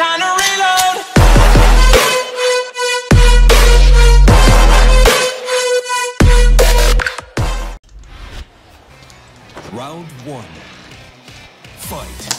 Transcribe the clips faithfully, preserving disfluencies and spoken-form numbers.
time to reload. Round one. Fight.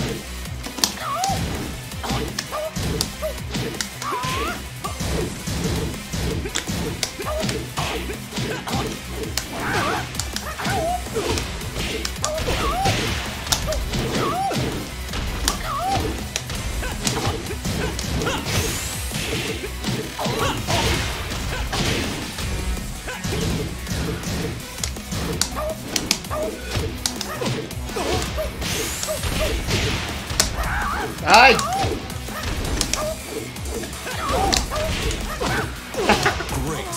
아이. Great.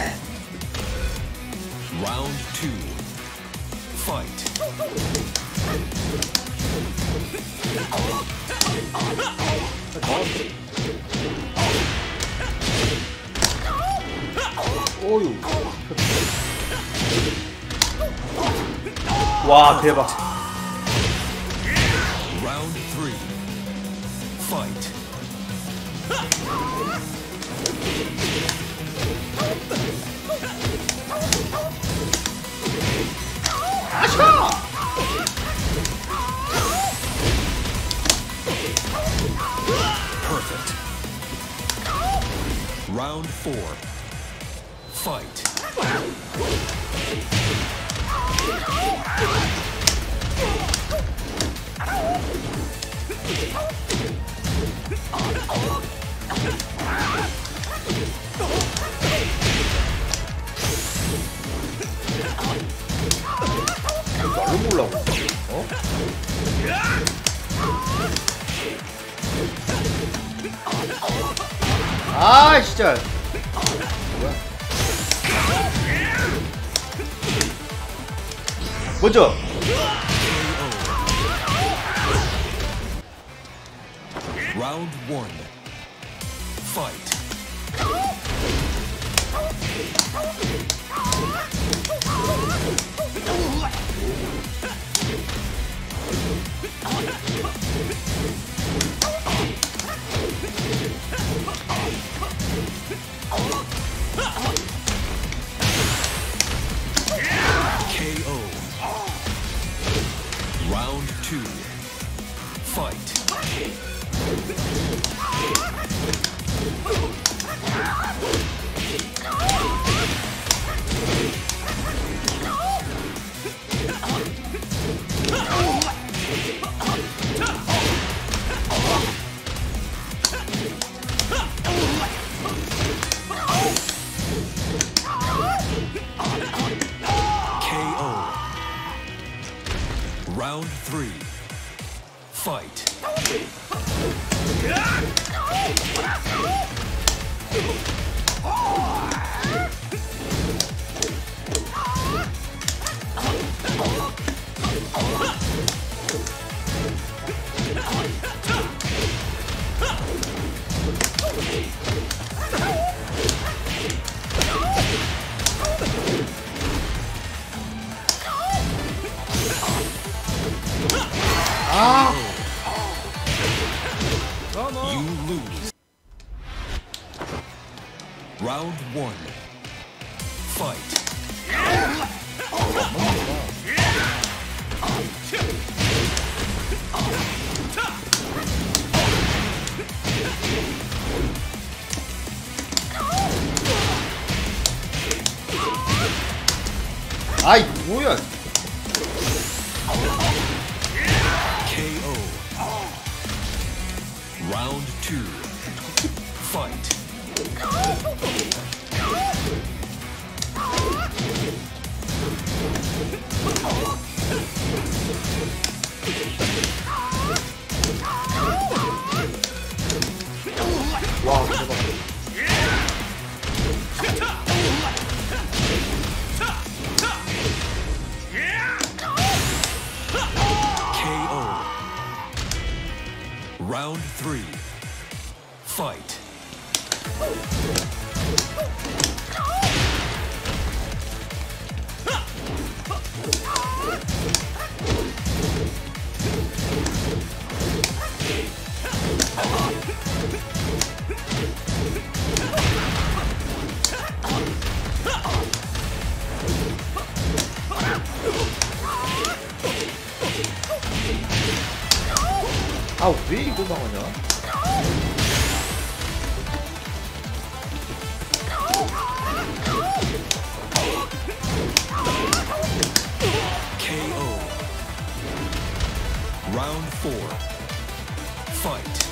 Round two. Fight. 오유. 와, 대박. Round three. Fight. 아샤! Perfect. Round four. Fight. 말로 몰라고. 어? 아, 진짜. 뭐야? 먼저. Round one. Fight. K O. Round two. Fight. K O. Round three. Fight. 아. You lose. Round one. Fight. 아이, 뭐야? K O. Round two. Fight. 와, 대박. K O. Round three. Fight. Come on. 아, 왜 이거 당하냐? 케이오. Round four. Fight.